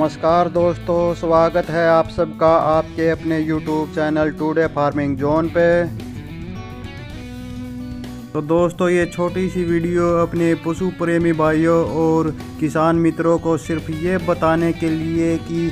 नमस्कार दोस्तों, स्वागत है आप सबका आपके अपने YouTube channel today farming zone पे। तो दोस्तों, ये छोटी सी वीडियो अपने पशु प्रेमी भाइयों और किसान मित्रों को सिर्फ ये बताने के लिए कि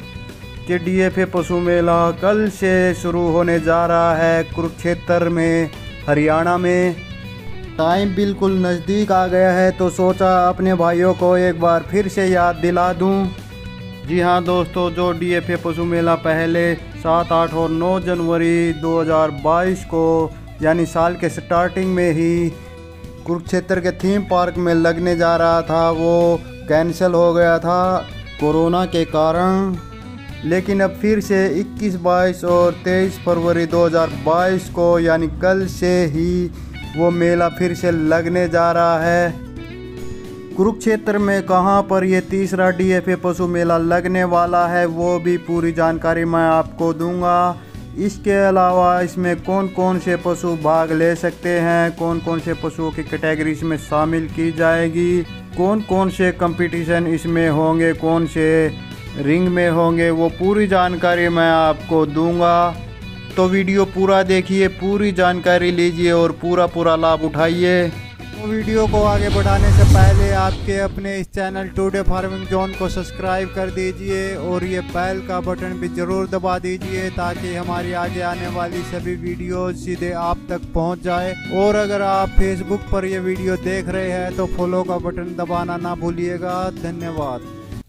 DFA पशु मेला कल से शुरू होने जा रहा है कुरुक्षेत्र में, हरियाणा में। टाइम बिल्कुल नज़दीक आ गया है तो सोचा अपने भाइयों को एक बार फिर से याद दिला दूं। जी हाँ दोस्तों, जो DFA पशु मेला पहले 7, 8 और 9 जनवरी 2022 को यानी साल के स्टार्टिंग में ही कुरुक्षेत्र के थीम पार्क में लगने जा रहा था, वो कैंसिल हो गया था कोरोना के कारण। लेकिन अब फिर से 21, 22 और 23 फरवरी 2022 को यानी कल से ही वो मेला फिर से लगने जा रहा है। कुरुक्षेत्र में कहाँ पर ये तीसरा DFA पशु मेला लगने वाला है वो भी पूरी जानकारी मैं आपको दूंगा। इसके अलावा इसमें कौन कौन से पशु भाग ले सकते हैं, कौन कौन से पशुओं की कैटेगरी इसमें शामिल की जाएगी, कौन कौन से कंपटीशन इसमें होंगे, कौन से रिंग में होंगे, वो पूरी जानकारी मैं आपको दूंगा। तो वीडियो पूरा देखिए, पूरी जानकारी लीजिए और पूरा लाभ उठाइए। तो वीडियो को आगे बढ़ाने से पहले आपके अपने इस चैनल टुडे फार्मिंग जोन को सब्सक्राइब कर दीजिए और ये बेल का बटन भी ज़रूर दबा दीजिए ताकि हमारी आगे आने वाली सभी वीडियो सीधे आप तक पहुंच जाए। और अगर आप फेसबुक पर ये वीडियो देख रहे हैं तो फॉलो का बटन दबाना ना भूलिएगा। धन्यवाद।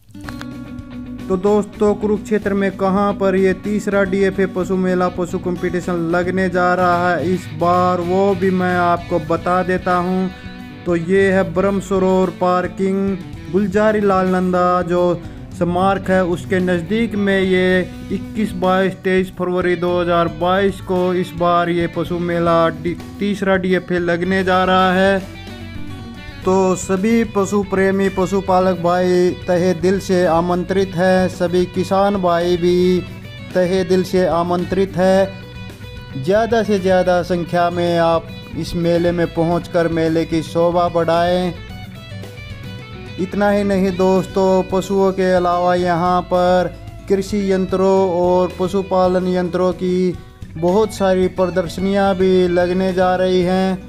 तो दोस्तों, कुरुक्षेत्र में कहाँ पर ये तीसरा DFA पशु मेला पशु कंपटीशन लगने जा रहा है इस बार, वो भी मैं आपको बता देता हूँ। तो ये है ब्रह्म सरोवर पार्किंग, गुलजारी लाल नंदा जो स्मारक है उसके नज़दीक में ये 21, 22, 23 फरवरी 2022 को इस बार ये पशु मेला तीसरा DFA लगने जा रहा है। तो सभी पशु प्रेमी पशुपालक भाई तहे दिल से आमंत्रित है, सभी किसान भाई भी तहे दिल से आमंत्रित है। ज़्यादा से ज़्यादा संख्या में आप इस मेले में पहुंचकर मेले की शोभा बढ़ाएं। इतना ही नहीं दोस्तों, पशुओं के अलावा यहाँ पर कृषि यंत्रों और पशुपालन यंत्रों की बहुत सारी प्रदर्शनियाँ भी लगने जा रही हैं।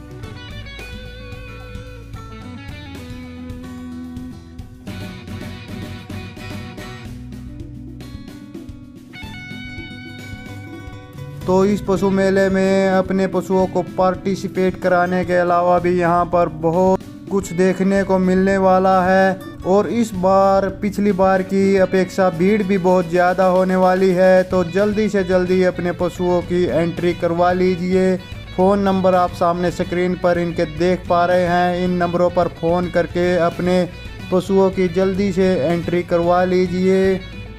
तो इस पशु मेले में अपने पशुओं को पार्टिसिपेट कराने के अलावा भी यहाँ पर बहुत कुछ देखने को मिलने वाला है। और इस बार पिछली बार की अपेक्षा भीड़ भी बहुत ज़्यादा होने वाली है। तो जल्दी से जल्दी अपने पशुओं की एंट्री करवा लीजिए। फ़ोन नंबर आप सामने स्क्रीन पर इनके देख पा रहे हैं, इन नंबरों पर फ़ोन करके अपने पशुओं की जल्दी से एंट्री करवा लीजिए,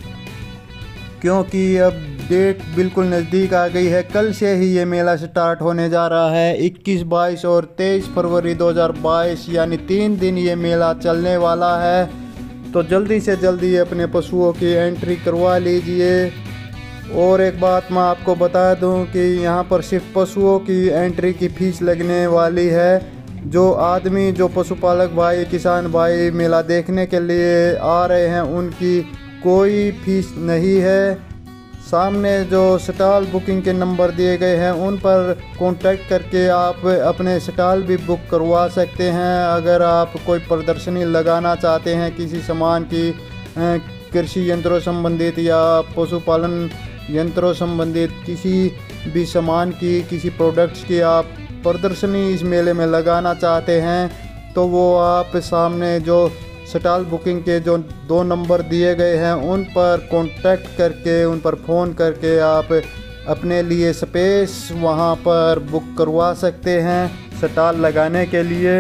क्योंकि अब डेट बिल्कुल नज़दीक आ गई है। कल से ही ये मेला स्टार्ट होने जा रहा है। 21, 22 और 23 फरवरी 2022 यानी 3 दिन ये मेला चलने वाला है। तो जल्दी से जल्दी अपने पशुओं की एंट्री करवा लीजिए। और एक बात मैं आपको बता दूं कि यहाँ पर सिर्फ पशुओं की एंट्री की फ़ीस लगने वाली है। जो आदमी, जो पशुपालक भाई, किसान भाई मेला देखने के लिए आ रहे हैं उनकी कोई फीस नहीं है। सामने जो स्टॉल बुकिंग के नंबर दिए गए हैं उन पर कांटेक्ट करके आप अपने स्टॉल भी बुक करवा सकते हैं। अगर आप कोई प्रदर्शनी लगाना चाहते हैं किसी सामान की, कृषि यंत्रों संबंधित या पशुपालन यंत्रों संबंधित किसी भी सामान की, किसी प्रोडक्ट्स की आप प्रदर्शनी इस मेले में लगाना चाहते हैं तो वो आप सामने जो स्टॉल बुकिंग के जो 2 नंबर दिए गए हैं उन पर कांटेक्ट करके, उन पर फ़ोन करके आप अपने लिए स्पेस वहां पर बुक करवा सकते हैं स्टॉल लगाने के लिए।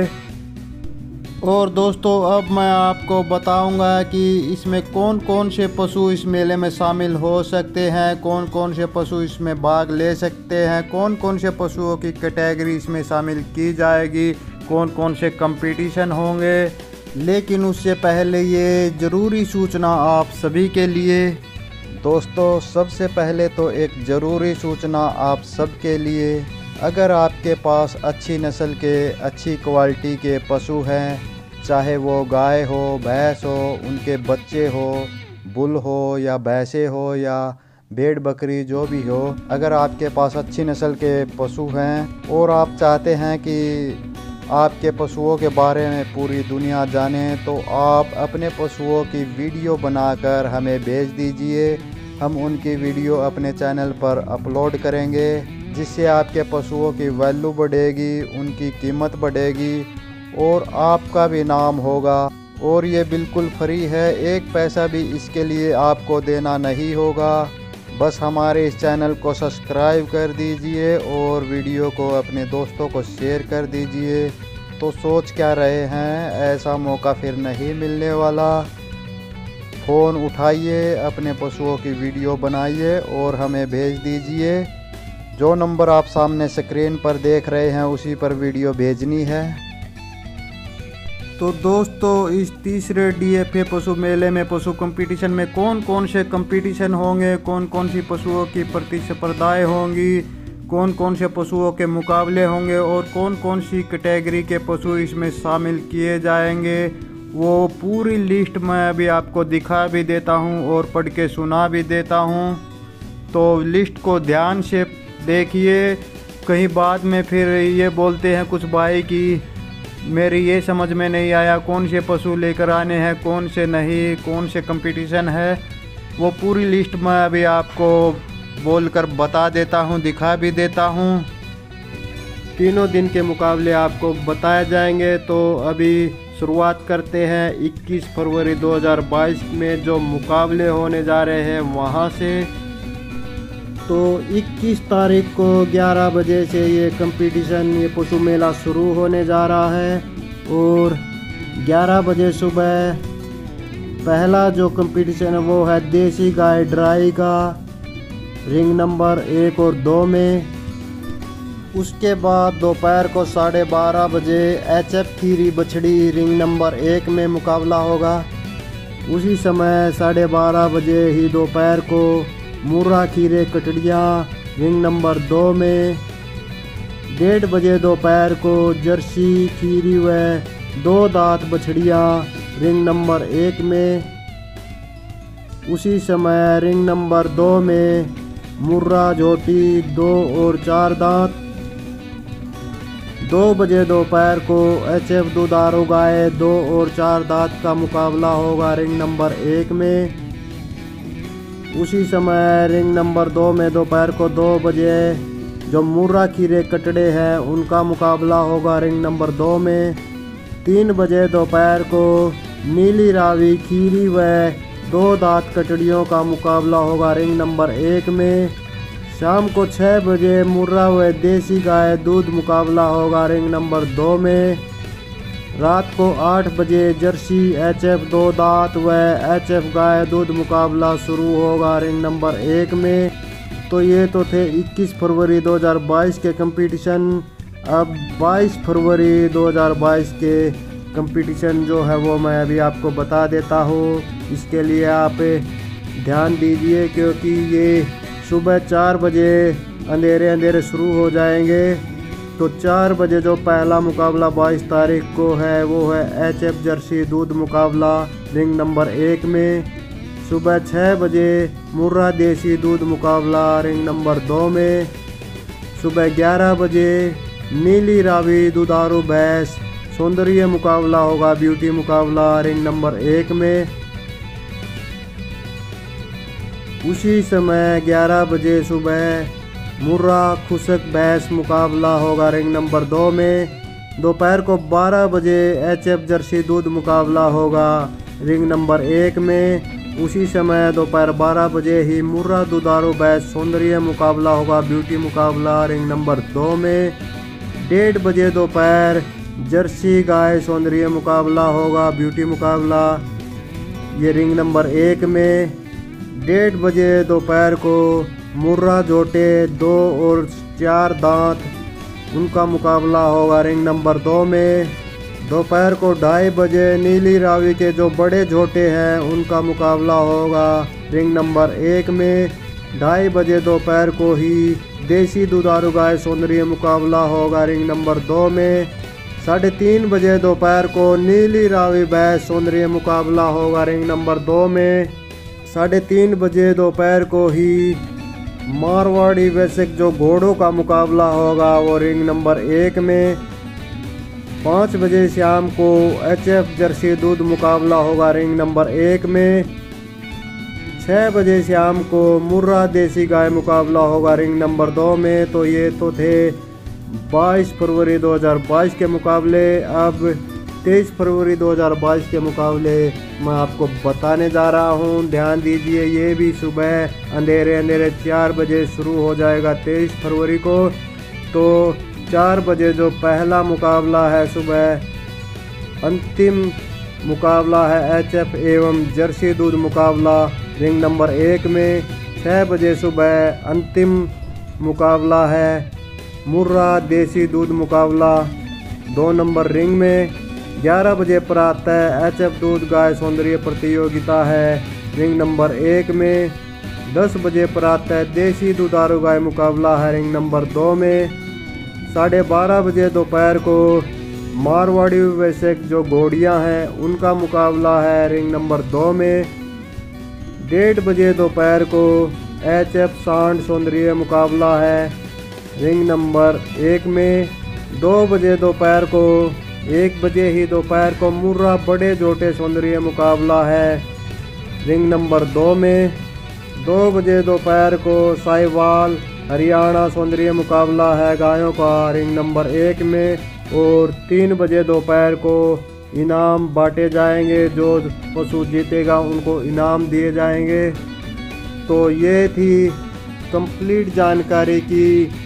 और दोस्तों, अब मैं आपको बताऊंगा कि इसमें कौन कौन से पशु इस मेले में शामिल हो सकते हैं, कौन कौन से पशु इसमें भाग ले सकते हैं, कौन कौन से पशुओं की कैटेगरी इसमें शामिल की जाएगी, कौन कौन से कंपटीशन होंगे। लेकिन उससे पहले ये ज़रूरी सूचना आप सभी के लिए। दोस्तों, सबसे पहले तो एक ज़रूरी सूचना आप सब के लिए। अगर आपके पास अच्छी नस्ल के, अच्छी क्वालिटी के पशु हैं, चाहे वो गाय हो, भैंस हो, उनके बच्चे हो बुल हो या भैंसे हो या भेड़ बकरी जो भी हो, अगर आपके पास अच्छी नस्ल के पशु हैं और आप चाहते हैं कि आपके पशुओं के बारे में पूरी दुनिया जाने, तो आप अपने पशुओं की वीडियो बनाकर हमें भेज दीजिए। हम उनकी वीडियो अपने चैनल पर अपलोड करेंगे, जिससे आपके पशुओं की वैल्यू बढ़ेगी, उनकी कीमत बढ़ेगी और आपका भी नाम होगा। और ये बिल्कुल फ्री है, एक पैसा भी इसके लिए आपको देना नहीं होगा। बस हमारे इस चैनल को सब्सक्राइब कर दीजिए और वीडियो को अपने दोस्तों को शेयर कर दीजिए। तो सोच क्या रहे हैं, ऐसा मौका फिर नहीं मिलने वाला। फ़ोन उठाइए, अपने पशुओं की वीडियो बनाइए और हमें भेज दीजिए। जो नंबर आप सामने स्क्रीन पर देख रहे हैं उसी पर वीडियो भेजनी है। तो दोस्तों, इस तीसरे DFA पशु मेले में पशु कंपटीशन में कौन कौन से कंपटीशन होंगे, कौन कौन सी पशुओं की प्रतिस्पर्धाएं होंगी, कौन कौन से पशुओं के मुकाबले होंगे और कौन कौन सी कैटेगरी के पशु इसमें शामिल किए जाएंगे, वो पूरी लिस्ट मैं अभी आपको दिखा भी देता हूं और पढ़ के सुना भी देता हूं। तो लिस्ट को ध्यान से देखिए, कहीं बाद में फिर ये बोलते हैं कुछ भाई कि मेरी ये समझ में नहीं आया कौन से पशु लेकर आने हैं, कौन से नहीं, कौन से कंपटीशन है। वो पूरी लिस्ट मैं अभी आपको बोलकर बता देता हूँ, दिखा भी देता हूँ। तीनों दिन के मुकाबले आपको बताए जाएंगे। तो अभी शुरुआत करते हैं 21 फरवरी 2022 में जो मुकाबले होने जा रहे हैं वहाँ से। तो 21 तारीख को 11 बजे से ये कंपटीशन, ये पशु मेला शुरू होने जा रहा है और 11 बजे सुबह पहला जो कंपटीशन है वो है देसी गाय ड्राई का, रिंग नंबर 1 और 2 में। उसके बाद दोपहर को 12:30 बजे HF खीरी बछड़ी रिंग नंबर 1 में मुकाबला होगा। उसी समय 12:30 बजे ही दोपहर को मुर्रा खीरे कटड़ियाँ रिंग नंबर 2 में। 1:30 बजे दोपहर को जर्सी खीरी व 2 दांत बछड़ियाँ रिंग नंबर 1 में। उसी समय रिंग नंबर 2 में मुर्रा झोटी 2 और 4 दांत। 2 बजे दोपहर को HF दुधारू गाय 2 और 4 दांत का मुकाबला होगा रिंग नंबर 1 में। उसी समय रिंग नंबर 2 में दोपहर को 2 बजे जो मुर्रा खीरे कटड़े हैं उनका मुकाबला होगा रिंग नंबर 2 में। 3 बजे दोपहर को नीली रावी खीरी व 2 दांत कटड़ियों का मुकाबला होगा रिंग नंबर 1 में। शाम को 6 बजे मुर्रा व देसी गाय दूध मुकाबला होगा रिंग नंबर 2 में। रात को 8 बजे जर्सी HF 2 दांत व HF गाय दूध मुकाबला शुरू होगा रिंग नंबर 1 में। तो ये तो थे 21 फरवरी 2022 के कंपटीशन। अब 22 फरवरी 2022 के कंपटीशन जो है वो मैं अभी आपको बता देता हूँ। इसके लिए आप ध्यान दीजिए, क्योंकि ये सुबह 4 बजे अंधेरे शुरू हो जाएंगे। तो 4 बजे जो पहला मुकाबला 22 तारीख को है वो है HF जर्सी दूध मुकाबला रिंग नंबर 1 में। सुबह 6 बजे मुर्रा देसी दूध मुकाबला रिंग नंबर 2 में। सुबह 11 बजे नीली रावी दुधारू भैंस सौंदर्य मुकाबला होगा, ब्यूटी मुकाबला रिंग नंबर 1 में। उसी समय 11 बजे सुबह मुर्रा खुशक भैंस मुकाबला होगा रिंग नंबर 2 में। दोपहर को 12 बजे HF जर्सी दूध मुकाबला होगा रिंग नंबर 1 में। उसी समय दोपहर 12 बजे ही मुर्रा दुधारू भैंस सौंदर्य मुकाबला होगा, ब्यूटी मुकाबला रिंग नंबर 2 में। 1:30 बजे दोपहर जर्सी गाय सौंदर्य मुकाबला होगा, ब्यूटी मुकाबला ये रिंग नंबर 1 में। 1:30 बजे दोपहर को मुर्रा जोटे 2 और 4 दांत उनका मुकाबला होगा रिंग नंबर 2 में। दोपहर को 2:30 बजे नीली रावी के जो बड़े झोटे हैं उनका मुकाबला होगा रिंग नंबर 1 में। 2:30 बजे दोपहर को ही देसी दुधारू गाय सौंदर्य मुकाबला होगा रिंग नंबर 2 में। 3:30 बजे दोपहर को नीली रावी भैंस सौंदर्य मुकाबला होगा रिंग नंबर 2 में। 3:30 बजे दोपहर को ही मारवाड़ी वैसेक जो घोड़ों का मुकाबला होगा वो रिंग नंबर 1 में। 5 बजे शाम को HF जर्सी दूध मुकाबला होगा रिंग नंबर 1 में। 6 बजे शाम को मुर्रा देसी गाय मुकाबला होगा रिंग नंबर 2 में। तो ये तो थे 22 फरवरी 2022 के मुकाबले। अब 23 फरवरी 2022 के मुकाबले मैं आपको बताने जा रहा हूँ। ध्यान दीजिए, ये भी सुबह अंधेरे 4 बजे शुरू हो जाएगा 23 फरवरी को। तो 4 बजे जो पहला मुकाबला है सुबह, अंतिम मुकाबला है HF एवं जर्सी दूध मुकाबला रिंग नंबर 1 में। 6 बजे सुबह अंतिम मुकाबला है मुर्रा देसी दूध मुकाबला 2 नंबर रिंग में। 11 बजे प्रातः HF दूध गाय सौंदर्य प्रतियोगिता है रिंग नंबर 1 में। 10 बजे प्रातः देसी दुधारू गाय मुकाबला है रिंग नंबर 2 में। 12:30 बजे दोपहर को मारवाड़ी वैसेक जो घोड़ियाँ हैं उनका मुकाबला है रिंग नंबर 2 में। 1:30 बजे दोपहर को HF सांड सौंदर्य मुकाबला है रिंग नंबर 1 में। 2 बजे दोपहर को 1 बजे ही दोपहर को मुर्रा बड़े जोटे सौंदर्य मुकाबला है रिंग नंबर 2 में। 2 बजे दोपहर को साहिवाल हरियाणा सौंदर्य मुकाबला है गायों का रिंग नंबर 1 में। और 3 बजे दोपहर को इनाम बांटे जाएंगे, जो पशु जीतेगा उनको इनाम दिए जाएंगे। तो ये थी कंप्लीट जानकारी की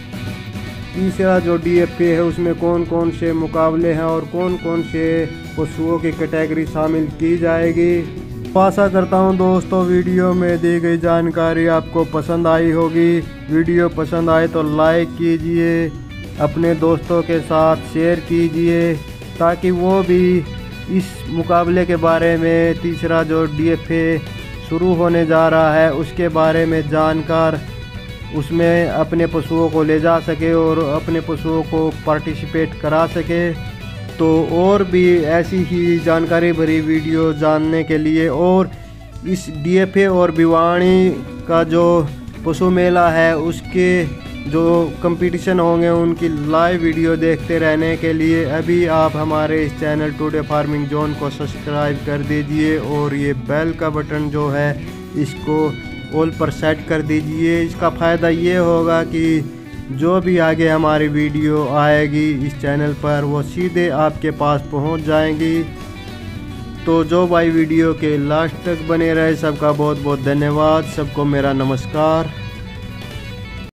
तीसरा जो DFA है उसमें कौन कौन से मुकाबले हैं और कौन कौन से पशुओं की कैटेगरी शामिल की जाएगी। आशा करता हूं दोस्तों वीडियो में दी गई जानकारी आपको पसंद आई होगी। वीडियो पसंद आए तो लाइक कीजिए, अपने दोस्तों के साथ शेयर कीजिए ताकि वो भी इस मुकाबले के बारे में, तीसरा जो DFA शुरू होने जा रहा है उसके बारे में जानकर उसमें अपने पशुओं को ले जा सके और अपने पशुओं को पार्टिसिपेट करा सके। तो और भी ऐसी ही जानकारी भरी वीडियो जानने के लिए और इस DFA और भिवानी का जो पशु मेला है उसके जो कंपटीशन होंगे उनकी लाइव वीडियो देखते रहने के लिए अभी आप हमारे इस चैनल टुडे फार्मिंग जोन को सब्सक्राइब कर दीजिए और ये बेल का बटन जो है इसको ऑल पर सेट कर दीजिए। इसका फ़ायदा ये होगा कि जो भी आगे हमारी वीडियो आएगी इस चैनल पर वो सीधे आपके पास पहुंच जाएंगी। तो जो भाई वीडियो के लास्ट तक बने रहे सबका बहुत बहुत धन्यवाद। सबको मेरा नमस्कार।